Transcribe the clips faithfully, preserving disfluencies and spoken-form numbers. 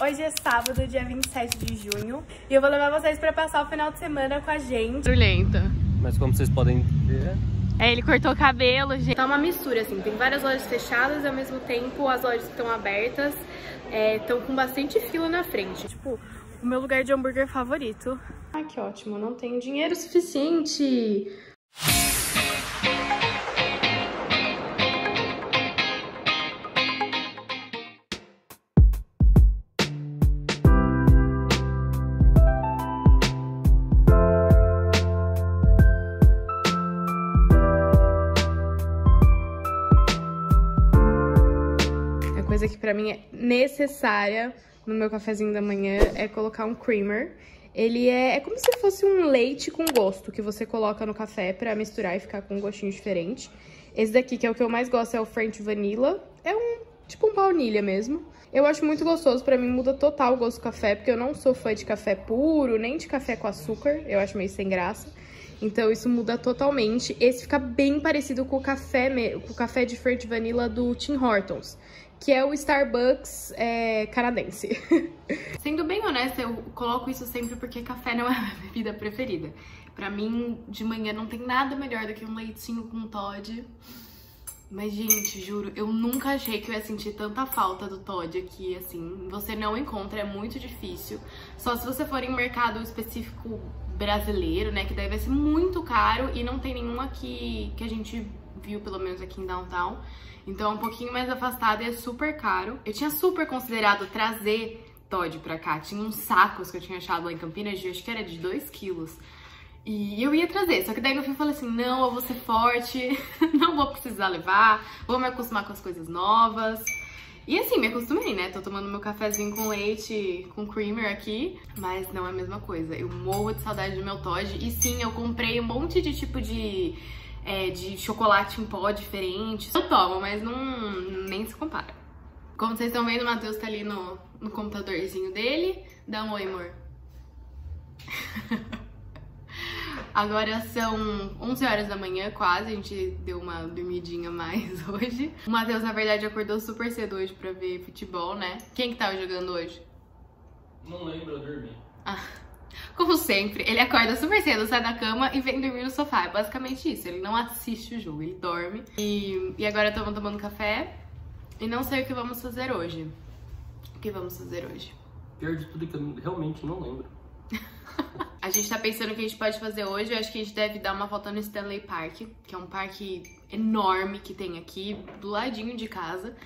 Hoje é sábado, dia vinte e sete de junho, e eu vou levar vocês pra passar o final de semana com a gente. Barulhento. Mas como vocês podem ver... É, ele cortou o cabelo, gente. Tá uma mistura, assim, tem várias lojas fechadas e ao mesmo tempo as lojas que estão abertas estão é, com bastante fila na frente. Tipo, o meu lugar de hambúrguer favorito. Ah, que ótimo, não tenho dinheiro suficiente. Coisa que pra mim é necessária no meu cafezinho da manhã é colocar um creamer. Ele é, é como se fosse um leite com gosto que você coloca no café pra misturar e ficar com um gostinho diferente. Esse daqui, que é o que eu mais gosto, é o French Vanilla. É um tipo um baunilha mesmo. Eu acho muito gostoso, pra mim muda total o gosto do café, porque eu não sou fã de café puro, nem de café com açúcar. Eu acho meio sem graça. Então isso muda totalmente. Esse fica bem parecido com o café, com o café de French Vanilla do Tim Hortons, que é o Starbucks é, canadense. Sendo bem honesta, eu coloco isso sempre porque café não é a minha bebida preferida. Pra mim, de manhã não tem nada melhor do que um leitinho com Toddy. Mas, gente, juro, eu nunca achei que eu ia sentir tanta falta do Toddy aqui, assim. Você não encontra, é muito difícil. Só se você for em um mercado específico brasileiro, né, que daí vai ser muito caro e não tem nenhum aqui que a gente viu, pelo menos aqui em Downtown. Então é um pouquinho mais afastado e é super caro. Eu tinha super considerado trazer Toddy pra cá. Tinha uns sacos que eu tinha achado lá em Campinas, de, acho que era de dois quilos. E eu ia trazer, só que daí no fim eu falei assim, não, eu vou ser forte, não vou precisar levar, vou me acostumar com as coisas novas. E assim, me acostumei, né? Tô tomando meu cafezinho com leite, com creamer aqui, mas não é a mesma coisa. Eu morro de saudade do meu Toddy. E sim, eu comprei um monte de tipo de... É, de chocolate em pó diferente. Eu tomo, mas não, nem se compara. Como vocês estão vendo, o Matheus tá ali no, no computadorzinho dele. Dá um oi, amor. Agora são onze horas da manhã, quase. A gente deu uma dormidinha a mais hoje. O Matheus, na verdade, acordou super cedo hoje pra ver futebol, né? Quem que tava jogando hoje? Não lembro, eu dormi. Ah. Como sempre, ele acorda super cedo, sai da cama e vem dormir no sofá. É basicamente isso, ele não assiste o jogo, ele dorme. E, e agora estamos tomando café e não sei o que vamos fazer hoje. O que vamos fazer hoje? Pior de tudo é que eu realmente não lembro. A gente tá pensando o que a gente pode fazer hoje. Eu acho que a gente deve dar uma volta no Stanley Park, que é um parque enorme que tem aqui, do ladinho de casa.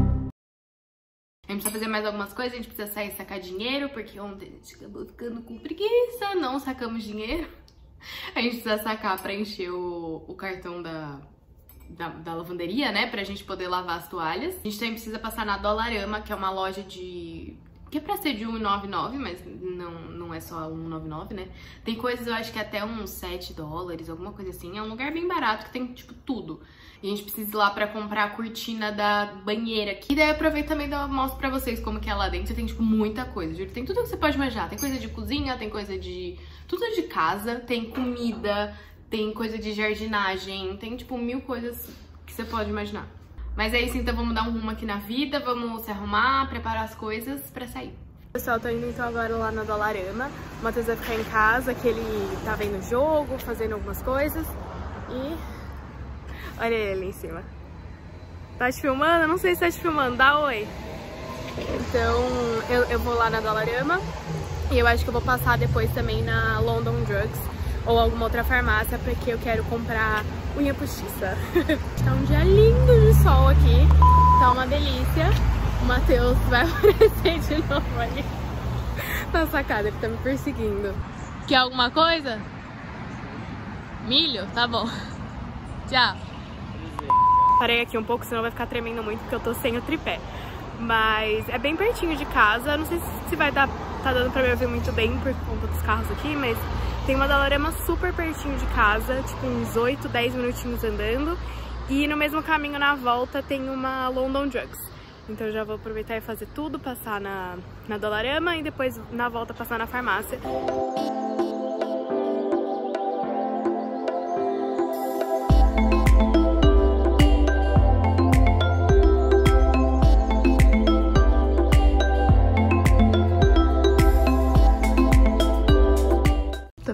A gente precisa fazer mais algumas coisas, a gente precisa sair e sacar dinheiro, porque ontem a gente acabou ficando com preguiça, não sacamos dinheiro. A gente precisa sacar pra encher o, o cartão da, da, da lavanderia, né, pra gente poder lavar as toalhas. A gente também precisa passar na Dollarama, que é uma loja de... que é pra ser de um real e noventa e nove centavos, mas não, não é só um real e noventa e nove centavos, né? Tem coisas, eu acho que até uns sete dólares, alguma coisa assim. É um lugar bem barato que tem, tipo, tudo. E a gente precisa ir lá pra comprar a cortina da banheira aqui. E daí eu aproveito também e mostro pra vocês como que é lá dentro. Tem, tipo, muita coisa, juro. Tem tudo que você pode imaginar. Tem coisa de cozinha, tem coisa de... tudo de casa. Tem comida, tem coisa de jardinagem. Tem, tipo, mil coisas que você pode imaginar. Mas é isso, então vamos dar um rumo aqui na vida. Vamos se arrumar, preparar as coisas pra sair. Pessoal, tô indo então agora lá na Dollarama. O Matheus vai ficar em casa, que ele tá vendo o jogo, fazendo algumas coisas. E... olha ele ali em cima. Tá te filmando? Não sei se tá te filmando. Dá oi. Então, eu, eu vou lá na Dollarama. E eu acho que eu vou passar depois também na London Drugs ou alguma outra farmácia, porque eu quero comprar unha postiça. Tá um dia lindo de sol aqui. Tá uma delícia. O Matheus vai aparecer de novo ali na sacada. Ele tá me perseguindo. Quer alguma coisa? Milho? Tá bom. Tchau. Parei aqui um pouco, senão vai ficar tremendo muito, porque eu tô sem o tripé. Mas é bem pertinho de casa. Não sei se vai dar, tá dando pra me ouvir muito bem por conta dos carros aqui, mas tem uma Dollarama super pertinho de casa, tipo uns oito, dez minutinhos andando. E no mesmo caminho, na volta, tem uma London Drugs. Então eu já vou aproveitar e fazer tudo, passar na, na Dollarama e depois na volta passar na farmácia.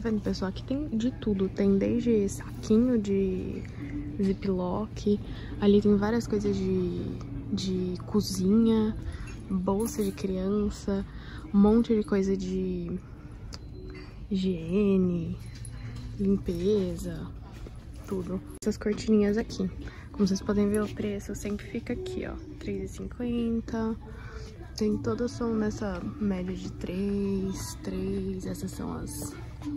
vendo, pessoal? Aqui tem de tudo. Tem desde saquinho de ziplock. Ali tem várias coisas de, de cozinha, bolsa de criança, um monte de coisa de higiene, limpeza, tudo. Essas cortininhas aqui. Como vocês podem ver, o preço sempre fica aqui, ó. três reais e cinquenta centavos. Tem todas são nessa média de três, três. Essas são as,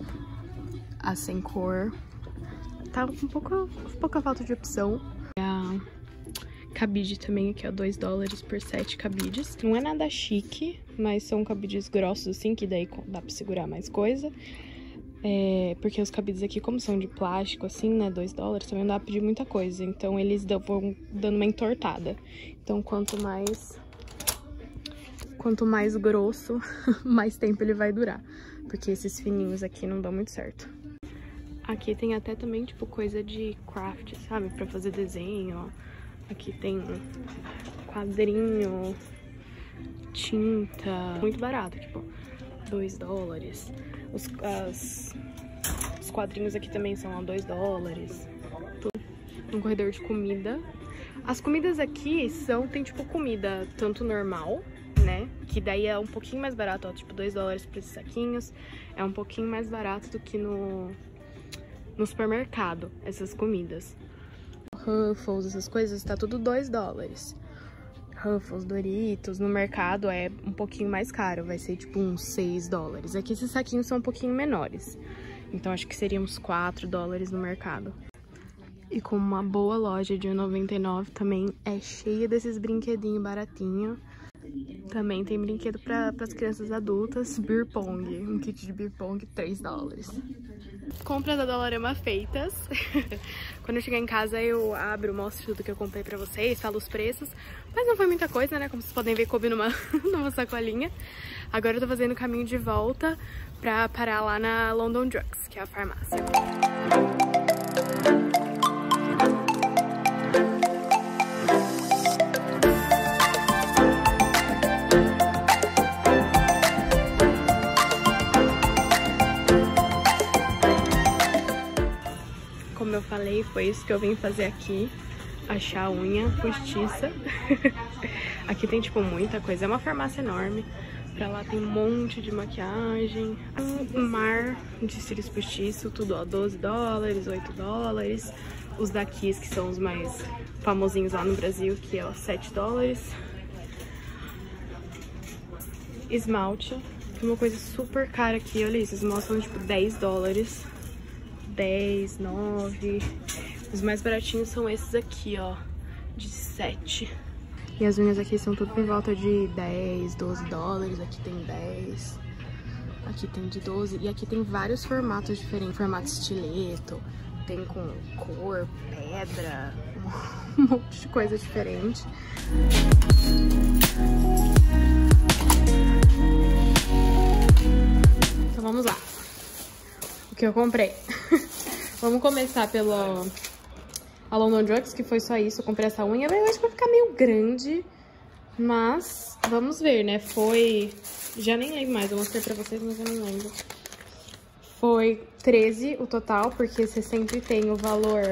as sem cor. Tá um pouco, pouca falta de opção. A cabide também aqui, ó, dois dólares por sete cabides. Não é nada chique, mas são cabides grossos assim, que daí dá pra segurar mais coisa. É, porque os cabides aqui, como são de plástico assim, né, dois dólares, também não dá pra pedir muita coisa. Então eles dão, vão dando uma entortada. Então quanto mais... Quanto mais grosso, mais tempo ele vai durar. Porque esses fininhos aqui não dão muito certo. Aqui tem até também, tipo, coisa de craft, sabe? Pra fazer desenho, ó. Aqui tem quadrinho, tinta. Muito barato, tipo, dois dólares. Os, as, os quadrinhos aqui também são a dois dólares. Um corredor de comida. As comidas aqui são, tem, tipo, comida tanto normal, né? Que daí é um pouquinho mais barato, ó, tipo dois dólares por esses saquinhos. É um pouquinho mais barato do que no, no supermercado, essas comidas. Ruffles, essas coisas, tá tudo dois dólares. Ruffles, Doritos, no mercado é um pouquinho mais caro, vai ser tipo uns seis dólares. Aqui esses saquinhos são um pouquinho menores, então acho que seria uns quatro dólares no mercado. E como uma boa loja de um real e noventa e nove centavos também é cheia desses brinquedinhos baratinhos. Também tem brinquedo para as crianças adultas, beer pong, um kit de beer pong, três dólares. Compras da Dollarama feitas. Quando eu chegar em casa eu abro, mostro tudo que eu comprei pra vocês, falo os preços. Mas não foi muita coisa, né? Como vocês podem ver, coube numa, numa sacolinha. Agora eu tô fazendo o caminho de volta pra parar lá na London Drugs, que é a farmácia. Como eu falei, foi isso que eu vim fazer aqui, achar a unha postiça. Aqui tem, tipo, muita coisa, é uma farmácia enorme. Pra lá tem um monte de maquiagem, um mar de cílios postiço, tudo, ó, doze dólares, oito dólares. Os daqui, que são os mais famosinhos lá no Brasil, que é, ó, sete dólares. Esmalte, tem uma coisa super cara aqui, olha isso, esses são, tipo, dez dólares. dez, nove. Os mais baratinhos são esses aqui, ó, de sete. E as unhas aqui são tudo por volta de dez, doze dólares. Aqui tem dez. Aqui tem de doze. E aqui tem vários formatos diferentes. Formato estileto. Tem com cor, pedra. Um monte de coisa diferente. Então vamos lá. O que eu comprei. Vamos começar pelo a London Drugs, que foi só isso. Eu comprei essa unha. Eu acho que vai ficar meio grande, mas vamos ver, né? Foi... Já nem lembro mais, eu mostrei pra vocês, mas eu não lembro. Foi treze o total, porque você sempre tem o valor...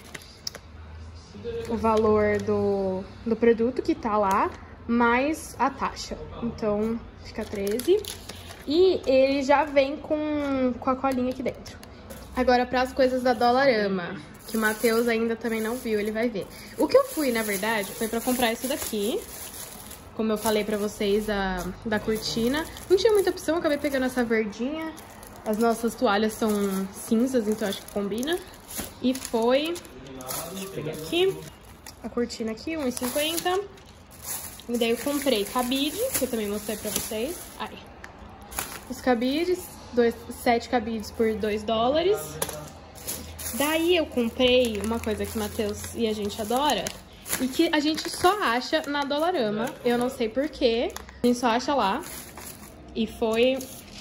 O valor do, do produto que tá lá, mais a taxa. Então, fica treze. E ele já vem com, com a colinha aqui dentro. Agora, para as coisas da Dollarama, que o Matheus ainda também não viu, ele vai ver. O que eu fui, na verdade, foi pra comprar isso daqui. Como eu falei pra vocês, a, da cortina. Não tinha muita opção, eu acabei pegando essa verdinha. As nossas toalhas são cinzas, então acho que combina. E foi... Deixa eu pegar aqui. A cortina aqui, um real e cinquenta centavos. E daí eu comprei cabide, que eu também mostrei pra vocês. Ai. Os cabides, dois, sete cabides por dois dólares. Daí eu comprei uma coisa que o Matheus e a gente adora e que a gente só acha na Dollarama. Eu não sei porquê, a gente só acha lá. E foi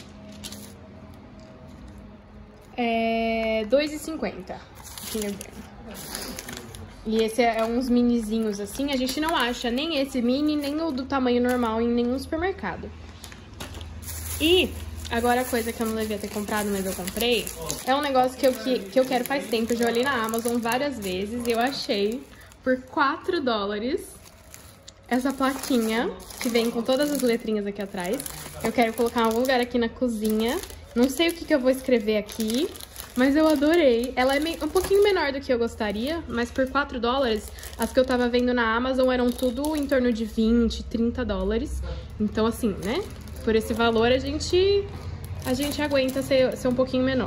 é, dois reais e cinquenta centavos. E esse é uns minizinhos assim. A gente não acha nem esse mini, nem o do tamanho normal em nenhum supermercado. E Agora a coisa que eu não devia ter comprado, mas eu comprei, é um negócio que eu, que, que eu quero faz tempo. Eu já olhei na Amazon várias vezes e eu achei por quatro dólares essa plaquinha que vem com todas as letrinhas aqui atrás. Eu quero colocar em algum lugar aqui na cozinha. Não sei o que, que eu vou escrever aqui, mas eu adorei. Ela é meio, um pouquinho menor do que eu gostaria, mas por quatro dólares, as que eu tava vendo na Amazon eram tudo em torno de vinte, trinta dólares. Então assim, né? Por esse valor a gente, a gente aguenta ser, ser um pouquinho menor.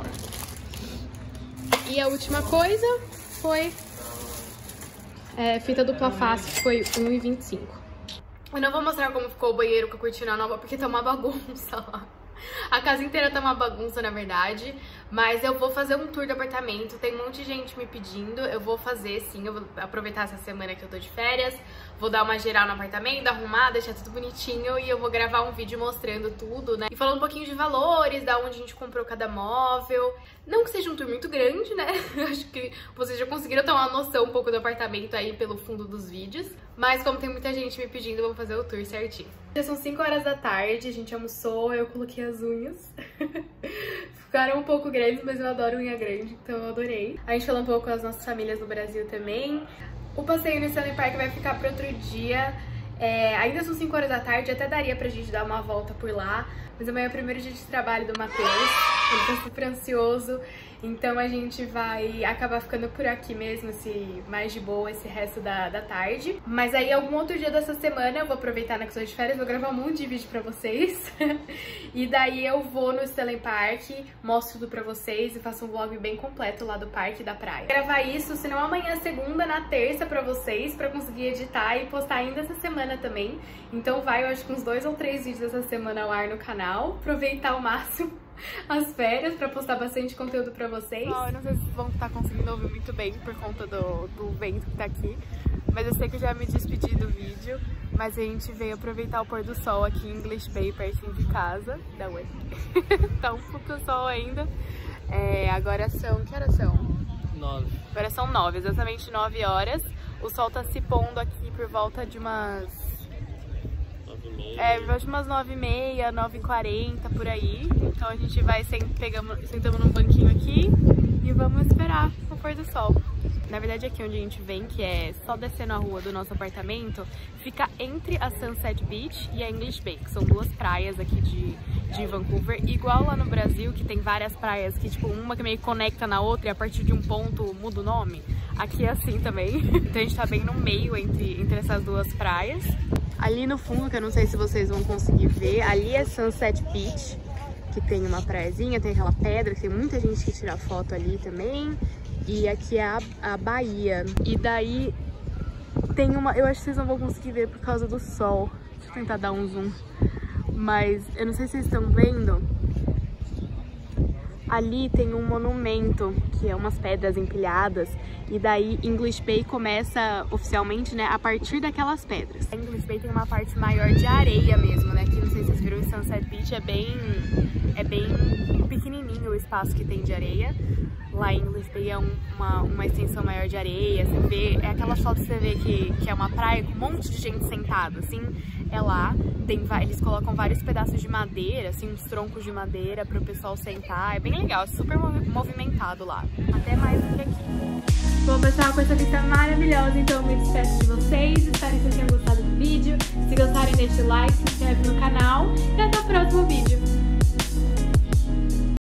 E a última coisa foi é, fita dupla face, que foi um real e vinte e cinco. Eu não vou mostrar como ficou o banheiro com a cortina nova, porque tá uma bagunça lá. A casa inteira tá uma bagunça, na verdade. Mas eu vou fazer um tour do apartamento. Tem um monte de gente me pedindo. Eu vou fazer, sim. Eu vou aproveitar essa semana que eu tô de férias. Vou dar uma geral no apartamento, arrumar, deixar tudo bonitinho. E eu vou gravar um vídeo mostrando tudo, né? E falando um pouquinho de valores, da onde a gente comprou cada móvel. Não que seja um tour muito grande, né? Acho que vocês já conseguiram ter uma noção um pouco do apartamento aí pelo fundo dos vídeos. Mas como tem muita gente me pedindo, eu vou fazer o tour certinho. Já são cinco horas da tarde, a gente almoçou, eu coloquei as unhas. Ficaram um pouco grandes, mas eu adoro unha grande, então eu adorei. A gente falou um pouco com as nossas famílias no Brasil também. O passeio no Stanley Park vai ficar para outro dia. É, ainda são cinco horas da tarde, até daria pra gente dar uma volta por lá. Mas amanhã é o primeiro dia de trabalho do Matheus, ele tá super ansioso. Então a gente vai acabar ficando por aqui mesmo, esse, mais de boa, esse resto da, da tarde. Mas aí algum outro dia dessa semana eu vou aproveitar na que eu tô de férias, vou gravar um monte de vídeo pra vocês. E daí eu vou no Stanley Park, mostro tudo pra vocês e faço um vlog bem completo lá do parque e da praia. Vou gravar isso, senão amanhã, segunda, na terça pra vocês, pra conseguir editar e postar ainda essa semana também. Então vai, eu acho que uns dois ou três vídeos dessa semana ao ar no canal. Aproveitar ao máximo as férias pra postar bastante conteúdo pra vocês. Oh, eu não sei se vocês vão estar conseguindo ouvir muito bem por conta do, do vento que tá aqui, mas eu sei que eu já me despedi do vídeo, mas a gente veio aproveitar o pôr do sol aqui em English Bay, pertinho de casa. Dá oi. Tá um pouco sol ainda. É, agora são... que horas são? Nove. Agora são nove, exatamente nove horas. O sol tá se pondo aqui por volta de umas... É, de umas nove e meia, nove e quarenta, por aí. Então a gente vai, pegamos, sentamos num banquinho aqui e vamos esperar o pôr do sol. Na verdade, aqui onde a gente vem, que é só descendo a rua do nosso apartamento, fica entre a Sunset Beach e a English Bay, que são duas praias aqui de, de Vancouver. Igual lá no Brasil, que tem várias praias que, tipo, uma que meio conecta na outra e a partir de um ponto muda o nome. Aqui é assim também. Então a gente tá bem no meio entre, entre essas duas praias. Ali no fundo, que eu não sei se vocês vão conseguir ver, ali é Sunset Beach, que tem uma praiazinha, tem aquela pedra, que tem muita gente que tira foto ali também. E aqui é a, a Bahia. E daí tem uma... eu acho que vocês não vão conseguir ver por causa do sol. Deixa eu tentar dar um zoom. Mas eu não sei se vocês estão vendo. Ali tem um monumento, que é umas pedras empilhadas, e daí English Bay começa oficialmente, né, a partir daquelas pedras. A English Bay tem uma parte maior de areia mesmo, né, que não sei se vocês viram em Sunset Beach, é bem, é bem pequenininho o espaço que tem de areia. Lá em English Bay é um, uma, uma extensão maior de areia, você vê, é aquela foto que você vê que, que é uma praia com um monte de gente sentada, assim, é lá. Tem, eles colocam vários pedaços de madeira, assim, uns troncos de madeira para o pessoal sentar. É bem legal, é super movimentado lá. Até mais do que aqui. Bom, pessoal, com essa vista maravilhosa, então eu me despeço de vocês. Espero que vocês tenham gostado do vídeo. Se gostarem, deixe o like, se inscreve no canal. E até o próximo